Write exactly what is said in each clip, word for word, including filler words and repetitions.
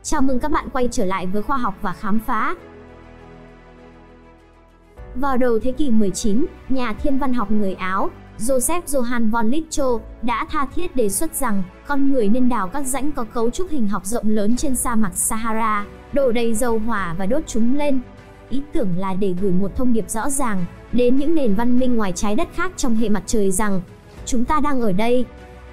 Chào mừng các bạn quay trở lại với Khoa học và Khám phá. Vào đầu thế kỷ mười chín, nhà thiên văn học người Áo, Joseph Johann von Littrow đã tha thiết đề xuất rằng con người nên đào các rãnh có cấu trúc hình học rộng lớn trên sa mạc Sahara, đổ đầy dầu hỏa và đốt chúng lên. Ý tưởng là để gửi một thông điệp rõ ràng đến những nền văn minh ngoài trái đất khác trong hệ mặt trời rằng chúng ta đang ở đây.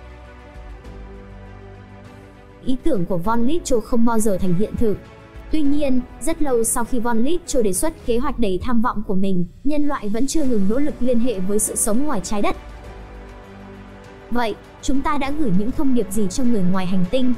Ý tưởng của von Littrow không bao giờ thành hiện thực. Tuy nhiên, rất lâu sau khi von Littrow đề xuất kế hoạch đầy tham vọng của mình, nhân loại vẫn chưa ngừng nỗ lực liên hệ với sự sống ngoài trái đất. Vậy, chúng ta đã gửi những thông điệp gì cho người ngoài hành tinh?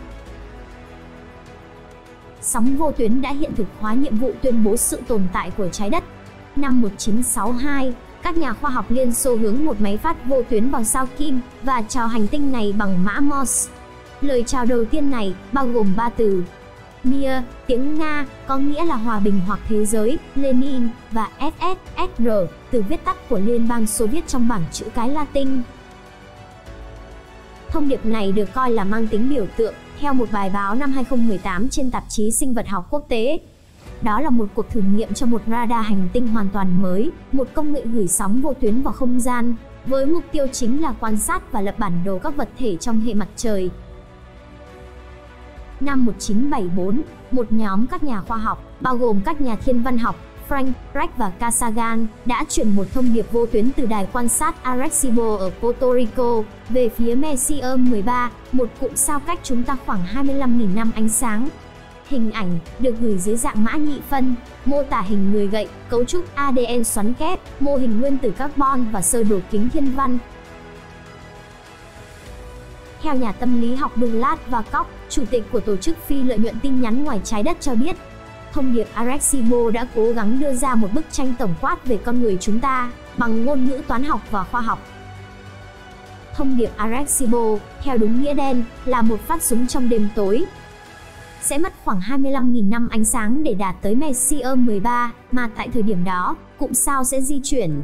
Sóng vô tuyến đã hiện thực hóa nhiệm vụ tuyên bố sự tồn tại của trái đất. Năm một nghìn chín trăm sáu mươi hai, các nhà khoa học Liên Xô hướng một máy phát vô tuyến vào sao Kim và chào hành tinh này bằng mã Morse. Lời chào đầu tiên này bao gồm ba từ: Mir, tiếng Nga, có nghĩa là hòa bình hoặc thế giới, Lenin, và ét ét ét rờ, từ viết tắt của Liên bang Xô Viết trong bảng chữ cái Latin. Thông điệp này được coi là mang tính biểu tượng, theo một bài báo năm hai không một tám trên tạp chí Sinh vật học quốc tế. Đó là một cuộc thử nghiệm cho một radar hành tinh hoàn toàn mới, một công nghệ gửi sóng vô tuyến vào không gian, với mục tiêu chính là quan sát và lập bản đồ các vật thể trong hệ mặt trời. Năm một nghìn chín trăm bảy mươi tư, một nhóm các nhà khoa học, bao gồm các nhà thiên văn học Frank, Drake và Casagan, đã chuyển một thông điệp vô tuyến từ đài quan sát Arecibo ở Puerto Rico về phía Messier mười ba, một cụm sao cách chúng ta khoảng hai mươi lăm nghìn năm ánh sáng. Hình ảnh được gửi dưới dạng mã nhị phân, mô tả hình người gậy, cấu trúc a đê en xoắn kép, mô hình nguyên tử carbon và sơ đồ kính thiên văn. Theo nhà tâm lý học Douglas và Koch, chủ tịch của tổ chức phi lợi nhuận tin nhắn ngoài trái đất cho biết, thông điệp Arecibo đã cố gắng đưa ra một bức tranh tổng quát về con người chúng ta bằng ngôn ngữ toán học và khoa học. Thông điệp Arecibo, theo đúng nghĩa đen, là một phát súng trong đêm tối. Sẽ mất khoảng hai mươi lăm nghìn năm ánh sáng để đạt tới Messier mười ba, mà tại thời điểm đó, cụm sao sẽ di chuyển.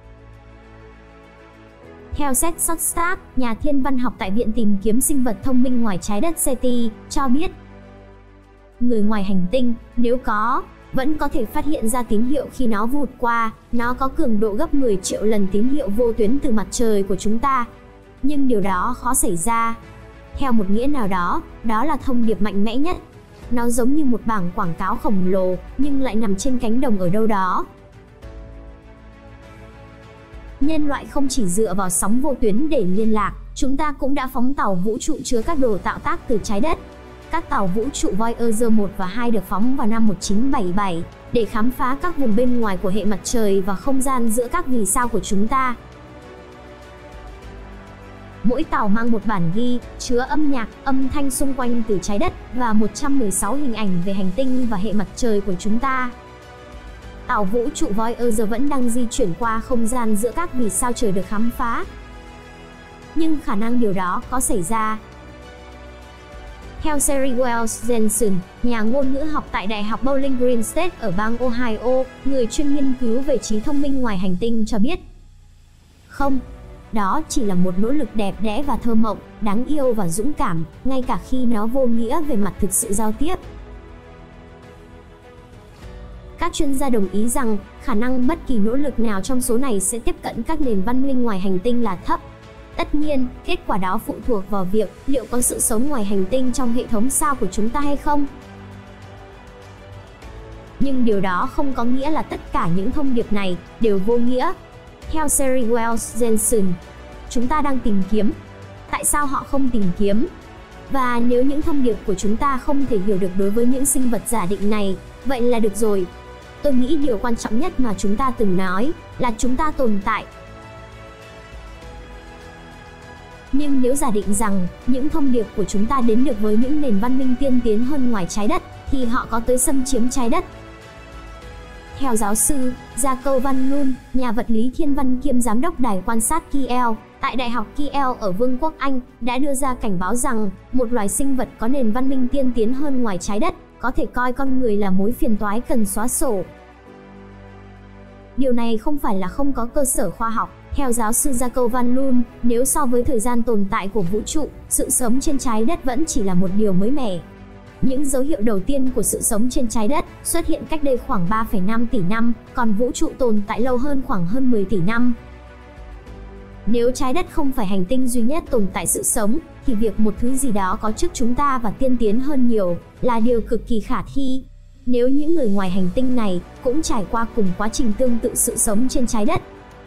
Theo Seth Shostak, nhà thiên văn học tại Viện Tìm kiếm Sinh vật Thông minh ngoài trái đất SETI, cho biết, người ngoài hành tinh, nếu có, vẫn có thể phát hiện ra tín hiệu khi nó vụt qua, nó có cường độ gấp mười triệu lần tín hiệu vô tuyến từ mặt trời của chúng ta. Nhưng điều đó khó xảy ra. Theo một nghĩa nào đó, đó là thông điệp mạnh mẽ nhất. Nó giống như một bảng quảng cáo khổng lồ, nhưng lại nằm trên cánh đồng ở đâu đó. Nhân loại không chỉ dựa vào sóng vô tuyến để liên lạc, chúng ta cũng đã phóng tàu vũ trụ chứa các đồ tạo tác từ trái đất. Các tàu vũ trụ Voyager một và hai được phóng vào năm một nghìn chín trăm bảy mươi bảy để khám phá các vùng bên ngoài của hệ mặt trời và không gian giữa các vì sao của chúng ta. Mỗi tàu mang một bản ghi chứa âm nhạc, âm thanh xung quanh từ trái đất và một trăm mười sáu hình ảnh về hành tinh và hệ mặt trời của chúng ta. Tàu vũ trụ Voyager vẫn đang di chuyển qua không gian giữa các vì sao trời được khám phá. Nhưng khả năng điều đó có xảy ra. Theo Sherry Wells Jensen, nhà ngôn ngữ học tại Đại học Bowling Green State ở bang Ohio, người chuyên nghiên cứu về trí thông minh ngoài hành tinh cho biết, không, đó chỉ là một nỗ lực đẹp đẽ và thơ mộng, đáng yêu và dũng cảm, ngay cả khi nó vô nghĩa về mặt thực sự giao tiếp. Các chuyên gia đồng ý rằng khả năng bất kỳ nỗ lực nào trong số này sẽ tiếp cận các nền văn minh ngoài hành tinh là thấp. Tất nhiên, kết quả đó phụ thuộc vào việc liệu có sự sống ngoài hành tinh trong hệ thống sao của chúng ta hay không. Nhưng điều đó không có nghĩa là tất cả những thông điệp này đều vô nghĩa. Theo Sherry Wells Jensen, chúng ta đang tìm kiếm. Tại sao họ không tìm kiếm? Và nếu những thông điệp của chúng ta không thể hiểu được đối với những sinh vật giả định này, vậy là được rồi. Tôi nghĩ điều quan trọng nhất mà chúng ta từng nói là chúng ta tồn tại. Nhưng nếu giả định rằng những thông điệp của chúng ta đến được với những nền văn minh tiên tiến hơn ngoài trái đất, thì họ có tới xâm chiếm trái đất. Theo giáo sư Jacob Van Loon, nhà vật lý thiên văn kiêm giám đốc đài quan sát Kiel tại Đại học Kiel ở Vương quốc Anh, đã đưa ra cảnh báo rằng một loài sinh vật có nền văn minh tiên tiến hơn ngoài trái đất có thể coi con người là mối phiền toái cần xóa sổ. Điều này không phải là không có cơ sở khoa học. Theo giáo sư Jacob Van Loon, nếu so với thời gian tồn tại của vũ trụ, sự sống trên trái đất vẫn chỉ là một điều mới mẻ. Những dấu hiệu đầu tiên của sự sống trên trái đất xuất hiện cách đây khoảng ba phẩy năm tỷ năm, còn vũ trụ tồn tại lâu hơn khoảng hơn mười tỷ năm. Nếu trái đất không phải hành tinh duy nhất tồn tại sự sống, thì việc một thứ gì đó có trước chúng ta và tiên tiến hơn nhiều là điều cực kỳ khả thi. Nếu những người ngoài hành tinh này cũng trải qua cùng quá trình tương tự sự sống trên trái đất.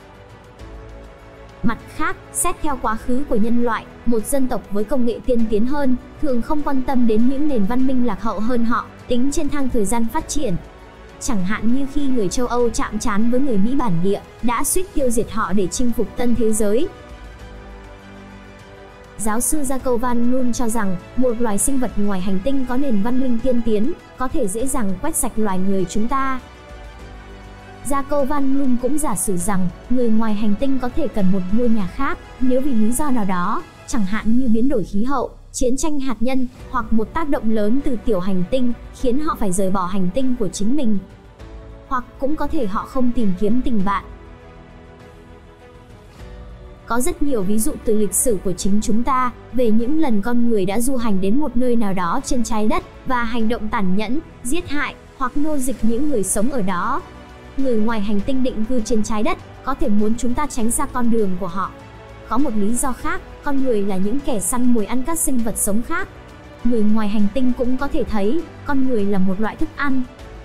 Mặt khác, xét theo quá khứ của nhân loại, một dân tộc với công nghệ tiên tiến hơn thường không quan tâm đến những nền văn minh lạc hậu hơn họ, tính trên thang thời gian phát triển. Chẳng hạn như khi người châu Âu chạm trán với người Mỹ bản địa, đã suýt tiêu diệt họ để chinh phục tân thế giới. Giáo sư Jacob Van Loon cho rằng, một loài sinh vật ngoài hành tinh có nền văn minh tiên tiến, có thể dễ dàng quét sạch loài người chúng ta. Jacob Van Loon cũng giả sử rằng, người ngoài hành tinh có thể cần một ngôi nhà khác, nếu vì lý do nào đó, chẳng hạn như biến đổi khí hậu, chiến tranh hạt nhân, hoặc một tác động lớn từ tiểu hành tinh, khiến họ phải rời bỏ hành tinh của chính mình. Hoặc cũng có thể họ không tìm kiếm tình bạn. Có rất nhiều ví dụ từ lịch sử của chính chúng ta, về những lần con người đã du hành đến một nơi nào đó trên trái đất, và hành động tàn nhẫn, giết hại, hoặc nô dịch những người sống ở đó. Người ngoài hành tinh định cư trên trái đất, có thể muốn chúng ta tránh xa con đường của họ. Có một lý do khác, con người là những kẻ săn mồi ăn các sinh vật sống khác. Người ngoài hành tinh cũng có thể thấy, con người là một loại thức ăn.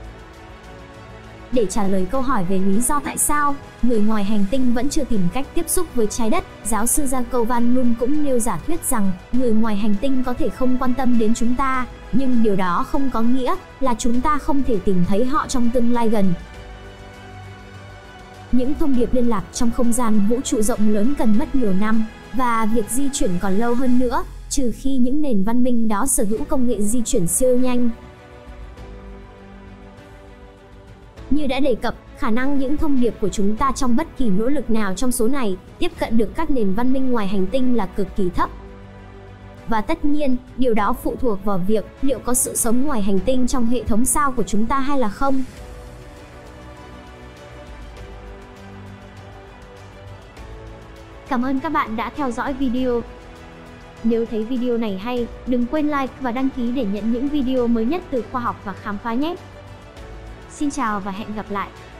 Để trả lời câu hỏi về lý do tại sao người ngoài hành tinh vẫn chưa tìm cách tiếp xúc với trái đất, giáo sư Jacob Van Loon cũng nêu giả thuyết rằng người ngoài hành tinh có thể không quan tâm đến chúng ta, nhưng điều đó không có nghĩa là chúng ta không thể tìm thấy họ trong tương lai gần. Những thông điệp liên lạc trong không gian vũ trụ rộng lớn cần mất nhiều năm, và việc di chuyển còn lâu hơn nữa, trừ khi những nền văn minh đó sở hữu công nghệ di chuyển siêu nhanh. Như đã đề cập, khả năng những thông điệp của chúng ta trong bất kỳ nỗ lực nào trong số này tiếp cận được các nền văn minh ngoài hành tinh là cực kỳ thấp. Và tất nhiên, điều đó phụ thuộc vào việc liệu có sự sống ngoài hành tinh trong hệ thống sao của chúng ta hay là không. Cảm ơn các bạn đã theo dõi video. Nếu thấy video này hay, đừng quên like và đăng ký để nhận những video mới nhất từ khoa học và khám phá nhé. Xin chào và hẹn gặp lại.